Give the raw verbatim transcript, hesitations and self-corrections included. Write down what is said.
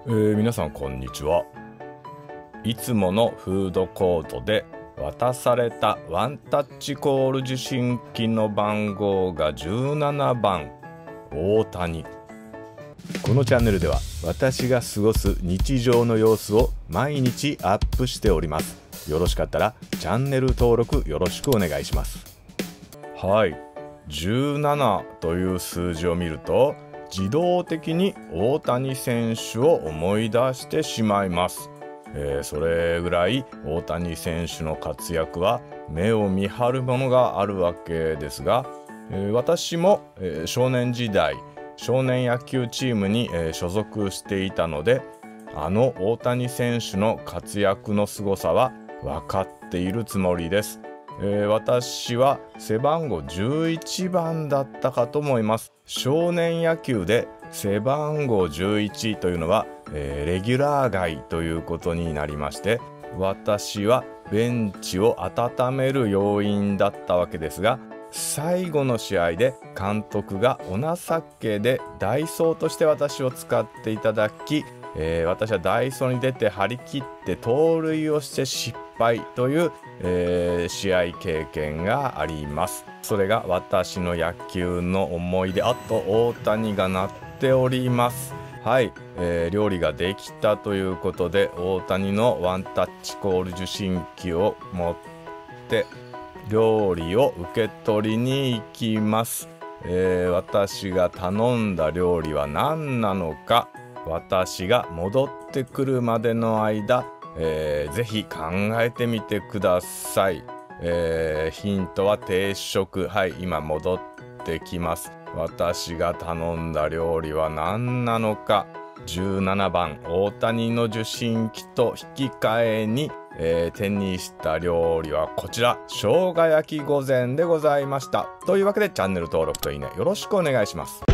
えー皆さんこんにちは。いつものフードコートで渡されたワンタッチコール受信機の番号がじゅうななばん、大谷。このチャンネルでは私が過ごす日常の様子を毎日アップしております。よろしかったらチャンネル登録よろしくお願いします。はい、じゅうななという数字を見ると自動的に大谷選手を思い出してしまいます。えー、それぐらい大谷選手の活躍は目を見張るものがあるわけですが、えー、私も、えー、少年時代少年野球チームに、えー、所属していたので、あの大谷選手の活躍のすごさは分かっているつもりです。えー、私は背番号じゅういちばんだったかと思います。少年野球で背番号じゅういちというのは、えー、レギュラー外ということになりまして、私はベンチを温める要員だったわけですが、最後の試合で監督がお情けで代走として私を使っていただき、えー、私は代走に出て張り切って盗塁をして失敗という、えー、試合経験があります。それが私の野球の思い出。あと大谷が鳴っております。はい、えー、料理ができたということで大谷のワンタッチコール受信機を持って料理を受け取りに行きます。えー、私が頼んだ料理は何なのか、私が戻ってくるまでの間、えー、ぜひ考えてみてください。えー、ヒントは定食。はい、今戻ってきます。私が頼んだ料理は何なのか。じゅうななばん大谷の受信機と引き換えに、えー、手にした料理はこちら、生姜焼き御膳でございました。というわけでチャンネル登録といいねよろしくお願いします。